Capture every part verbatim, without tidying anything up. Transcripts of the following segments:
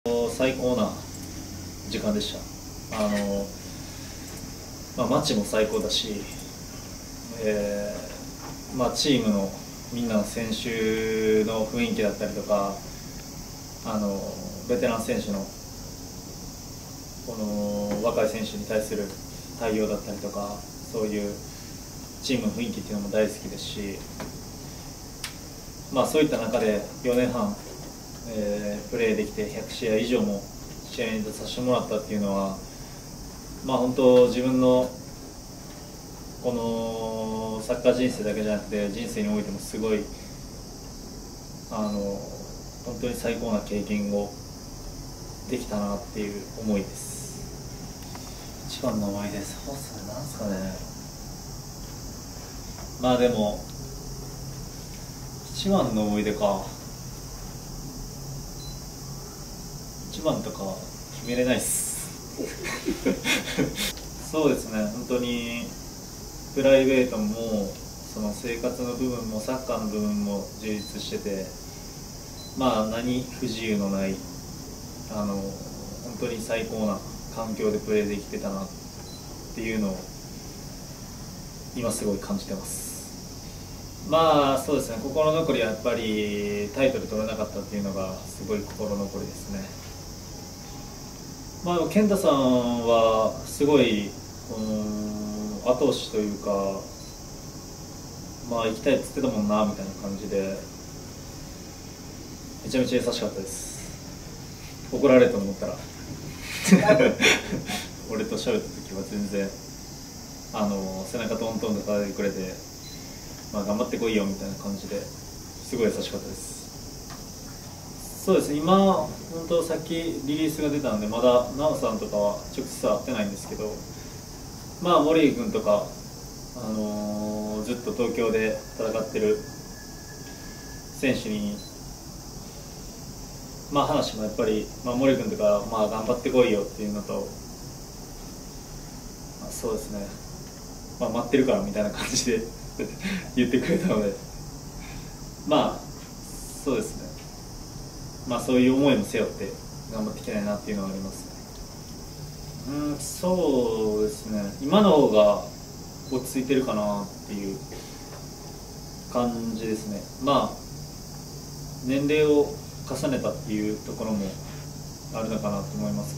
最高な時間でした。あの、まあ、街も最高だし、えーまあ、チームのみんなの選手の雰囲気だったりとか、あのベテラン選手のこの若い選手に対する対応だったりとか、そういうチームの雰囲気っていうのも大好きですし、まあ、そういった中でよねんはん、えー、プレーできてひゃくしあい以上も試合に出させてもらったっていうのは、まあ、本当自分のこのサッカー人生だけじゃなくて人生においてもすごいあの本当に最高な経験をできたなっていう思いです。 一番の思い出、そうっすね、なんすかね。 まあでも一番の思い出か、一番とか決めれないっすそうですね、本当にプライベートもその生活の部分もサッカーの部分も充実してて、まあ何不自由のないあの本当に最高な環境でプレーできてたなっていうのを今すごい感じてます。まあそうですね、心残りはやっぱりタイトル取れなかったっていうのがすごい心残りですね。まあ健太さんはすごい、うん、後押しというか、まあ行きたいっつってたもんなみたいな感じでめちゃめちゃ優しかったです。怒られると思ったら俺と喋った時は全然あの背中トントンと叩いてくれて、まあ、頑張ってこいよみたいな感じですごい優しかったです。そうですね、今本当さっきリリースが出たんでまだ奈緒さんとかは直接会ってないんですけど、まあ森井君とか、あのー、ずっと東京で戦ってる選手にまあ話もやっぱり、まあ、森君とか、まあ、頑張ってこいよっていうのと、まあ、そうですね、まあ、待ってるからみたいな感じで言ってくれたので、まあそうですね、まあそういう思いも背負って頑張っていきたいなっていうのはありますね。うん、そうですね、今の方が落ち着いてるかなっていう感じですね。まあ年齢を重ねたっていうところもあるのかなと思いますけ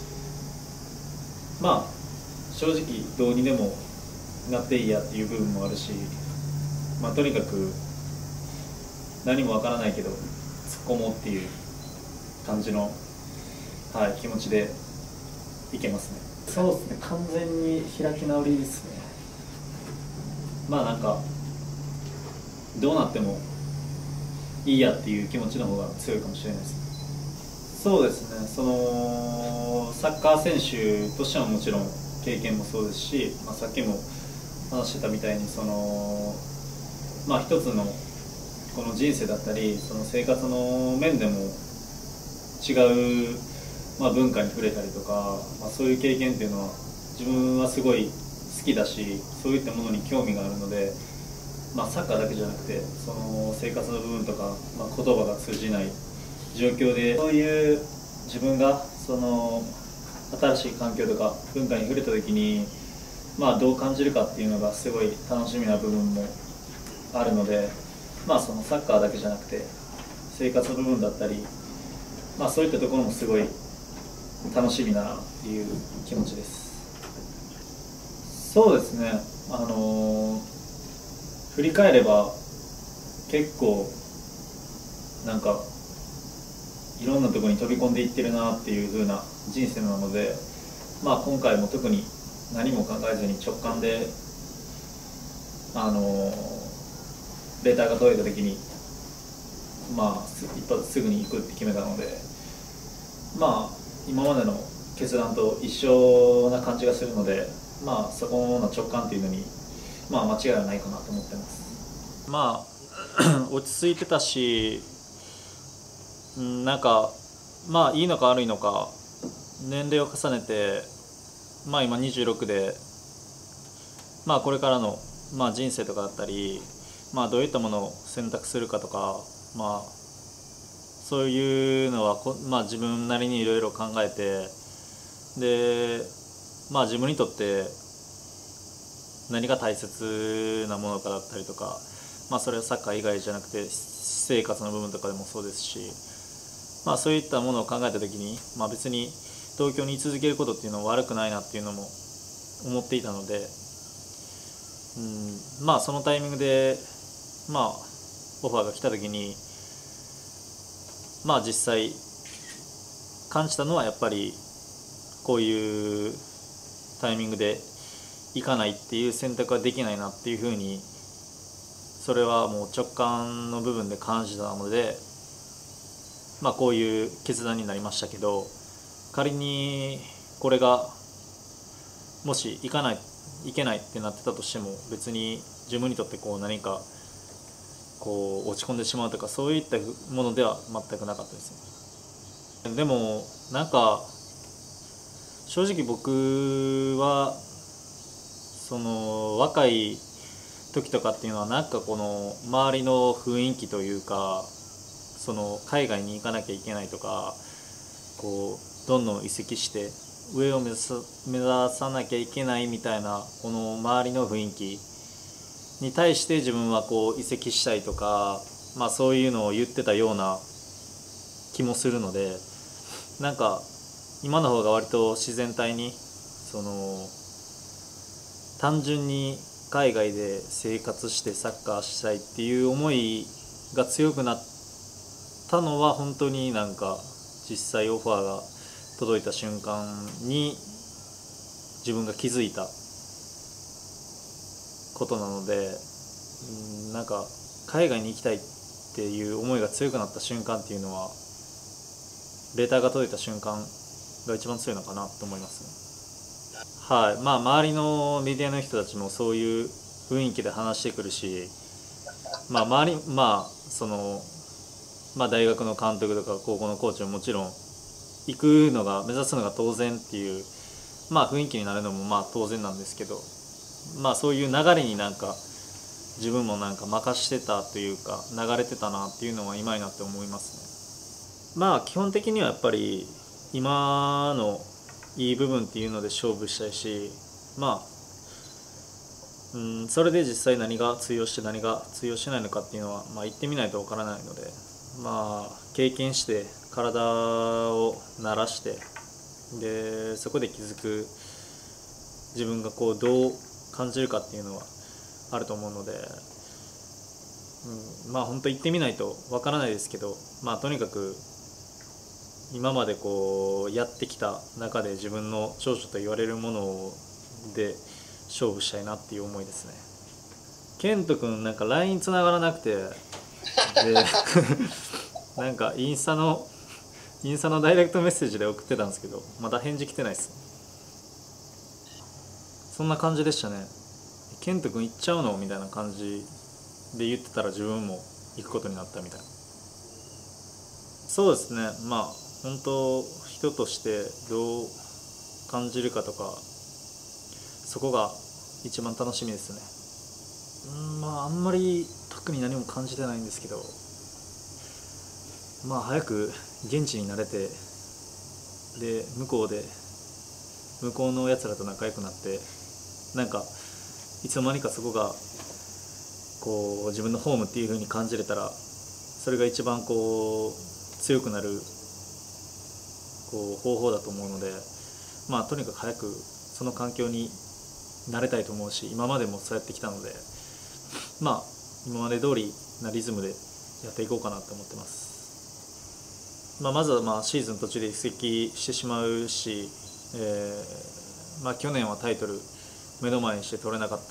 ど、まあ正直どうにでもなっていいやっていう部分もあるし、まあとにかく何もわからないけど突っ込もうっていう感じの、はい、気持ちでいけますね。そうですね、完全に開き直りですね。まあなんかどうなってもいいやっていう気持ちの方が強いかもしれないですね。そうですね、そのサッカー選手としてはもちろん経験もそうですし、まあ、さっきも話してたみたいにその、まあ、一つのこの人生だったりその生活の面でも違う、まあ、文化に触れたりとか、まあ、そういう経験っていうのは自分はすごい好きだし、そういったものに興味があるので、まあ、サッカーだけじゃなくてその生活の部分とか、まあ、言葉が通じない状況でそういう自分がその新しい環境とか文化に触れた時に、まあ、どう感じるかっていうのがすごい楽しみな部分もあるので、まあ、そのサッカーだけじゃなくて生活の部分だったり、まあ、そういったところもすごい楽しみだなっていう気持ちです。そうですね、あのー振り返れば結構なんかいろんなところに飛び込んでいってるなっていう風な人生なので、まあ、今回も特に何も考えずに直感であのレターが届いた時に、まあ、一発すぐに行くって決めたので、まあ今までの決断と一緒な感じがするので、まあそこの直感っていうのにまあ間違いはないかなと思ってます。まあ落ち着いてたし、なんかまあいいのか悪いのか年齢を重ねて、まあ今にじゅうろくで、まあこれからのまあ人生とかだったり、まあどういったものを選択するかとか、まあそういうのはこ、まあ、自分なりにいろいろ考えて、で、まあ、自分にとって何が大切なものかだったりとか、まあ、それはサッカー以外じゃなくて私生活の部分とかでもそうですし、まあ、そういったものを考えた時に、まあ、別に東京に居続けることっていうのは悪くないなっていうのも思っていたので、うん、まあそのタイミングで、まあ、オファーが来た時に、まあ実際感じたのはやっぱりこういうタイミングで行かないっていう選択はできないなっていうふうに、それはもう直感の部分で感じたので、まあこういう決断になりましたけど、仮にこれがもし行かない行けないってなってたとしても、別に自分にとってこう何かこう落ち込んでしまうとかそういったものでは全くなかったですね。でもなんか正直僕はその若い時とかっていうのはなんかこの周りの雰囲気というか、その海外に行かなきゃいけないとか、こうどんどん移籍して上を目指す目指さなきゃいけないみたいなこの周りの雰囲気に対して自分はこう移籍したいとか、まあそういうのを言ってたような気もするので、なんか今の方が割と自然体に、その単純に海外で生活してサッカーしたいっていう思いが強くなったのは、本当になんか実際オファーが届いた瞬間に自分が気づいたことなので、なんか海外に行きたいっていう思いが強くなった瞬間っていうのは、レターが届いた瞬間が一番強いのかなと思いますね。はい、まあ周りのメディアの人たちもそういう雰囲気で話してくるし、まあ周りまあそのまあ大学の監督とか高校のコーチももちろん行くのが目指すのが当然っていう、まあ雰囲気になるのもまあ当然なんですけど、まあそういう流れになんか自分もなんか任してたというか流れてたなっていうのは今になって思いますね。まあ基本的にはやっぱり今のいい部分っていうので勝負したいし、まあ、うん、それで実際何が通用して何が通用しないのかっていうのは、まあ、言ってみないとわからないので、まあ経験して体を慣らして、でそこで気づく自分がこうどう感じるかっていうのはあると思うので、うん、まあ本当言ってみないとわからないですけど、まあとにかく今までこうやってきた中で自分の長所と言われるもので勝負したいなっていう思いですね。ケント君なんか ライン 繋がらなくて、でなんかインスタのインスタのダイレクトメッセージで送ってたんですけど、まだ返事来てないっす。そんな感じでしたね。ケント君行っちゃうのみたいな感じで言ってたら自分も行くことになったみたいな。そうですね、まあ本当人としてどう感じるかとか、そこが一番楽しみですね。うん、まああんまり特に何も感じてないんですけど、まあ早く現地に慣れて、で向こうで向こうのやつらと仲良くなって、なんかいつの間にかそこがこう自分のホームっていう風に感じれたら、それが一番こう強くなるこう方法だと思うので、まあとにかく早くその環境に慣れたいと思うし、今までもそうやってきたので、まあ今まで通りなリズムでやっていこうかなと思ってます。まあ、まずはまあシーズン途中で移籍してしまうし、えーまあ、去年はタイトル目の前にして取れなかった、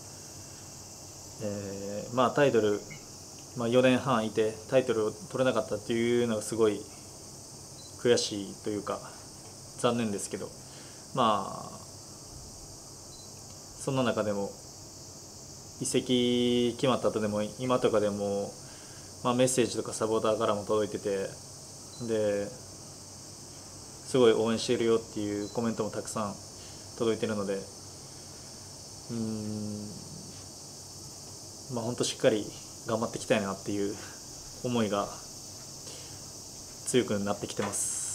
えーまあ、タイトル、まあ、よねんはんいてタイトルを取れなかったっていうのがすごい悔しいというか残念ですけど、まあそんな中でも移籍決まった後でも今とかでも、まあ、メッセージとかサポーターからも届いてて、ですごい応援しているよっていうコメントもたくさん届いてるので、うーんまあ本当しっかり頑張っていきたいなっていう思いが強くなってきてます。